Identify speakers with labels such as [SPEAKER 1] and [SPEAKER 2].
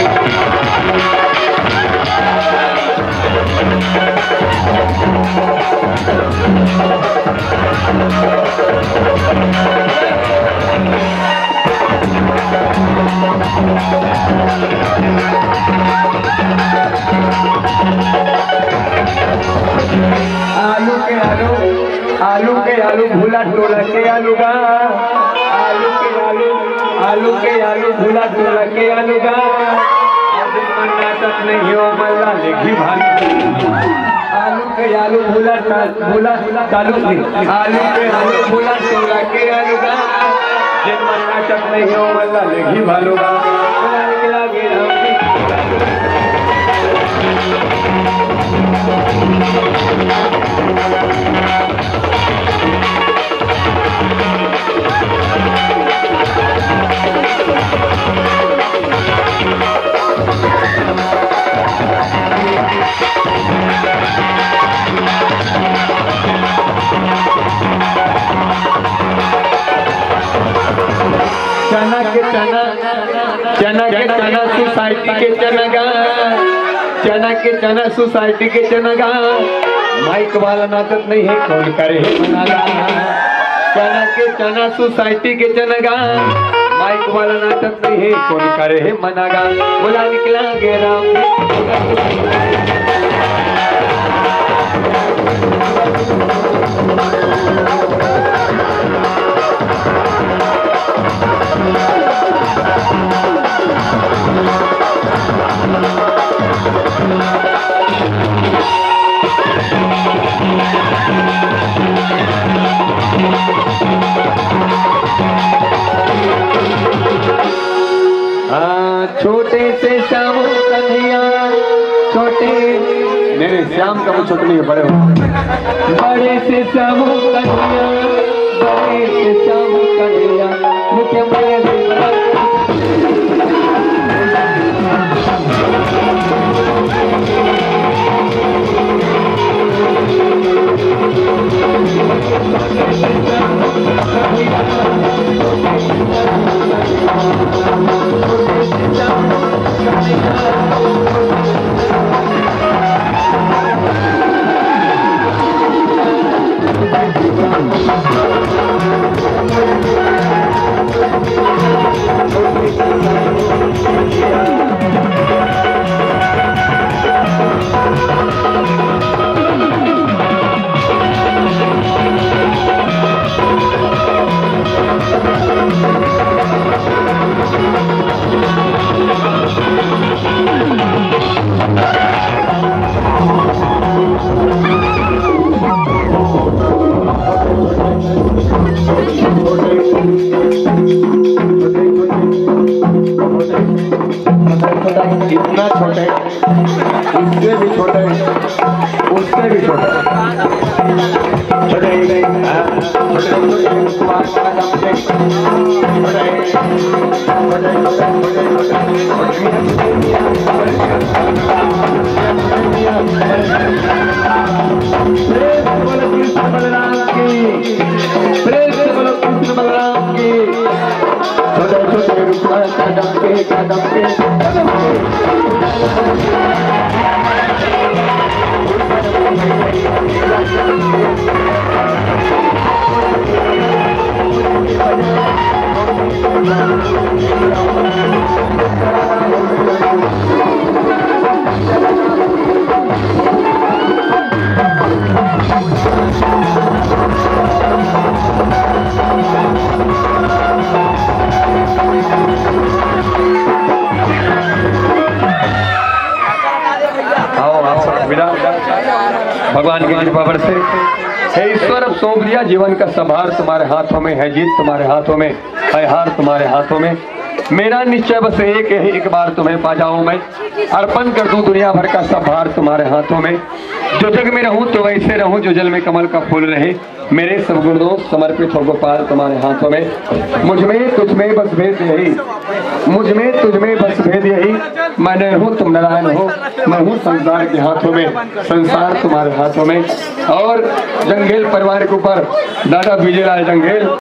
[SPEAKER 1] आलू भूला टोला के आलू गा, आलू के आलू भूला टोला के आलू गा। नाटक नहीं हो मल्ला लेखी भाली। आलू के आलू भूला चालू आलू के आलू भूला टोला के आलू गा। नाटक नहीं हो मल्ला लेखी भालू गा। चना के चना सोसाइटी के चनगा, चना के चना सोसाइटी के चनगा। माइक वाला नाटक नहीं है कौन करे मनागा। चना के चना सोसाइटी के चनगा, माइक वाला नाटक नहीं है कौन करे मनागा। बोला निकला गेरा छोटे से श्याम कन्हैया, छोटे नहीं श्याम का वो छोटे नहीं है, बड़े हो। बड़े से श्याम कन्हैया, बड़े से श्याम कन्हैया मुख्य इतना छोटे, उससे भी छोटे, उससे भी छोटे, छोटे भगवान की कृपा से हे ईश्वर अब सौंप दिया जीवन का संभार तुम्हारे हाथों में है, जीत तुम्हारे हाथों में है, हार तुम्हारे हाथों में। मेरा निश्चय बस एक है, एक बार तुम्हें पा जाऊं मैं, अर्पण कर दूं दुनिया भर का सब भार तुम्हारे हाथों में। जो जग में रहूं तो वैसे रहूं, जो जल में कमल का फूल रहे। मेरे सब गुण दोष समर्पित हो गोपाल तुम्हारे हाथों में। मुझ में तुझ में बस भेद यही, मुझ में तुझ में बस भेद यही। मैं न हूँ तुम नारायण हो, मैं हूँ संसार के हाथों में, संसार तुम्हारे हाथों में। और जंगेल परिवार के ऊपर दादा विजयलाल जंगेल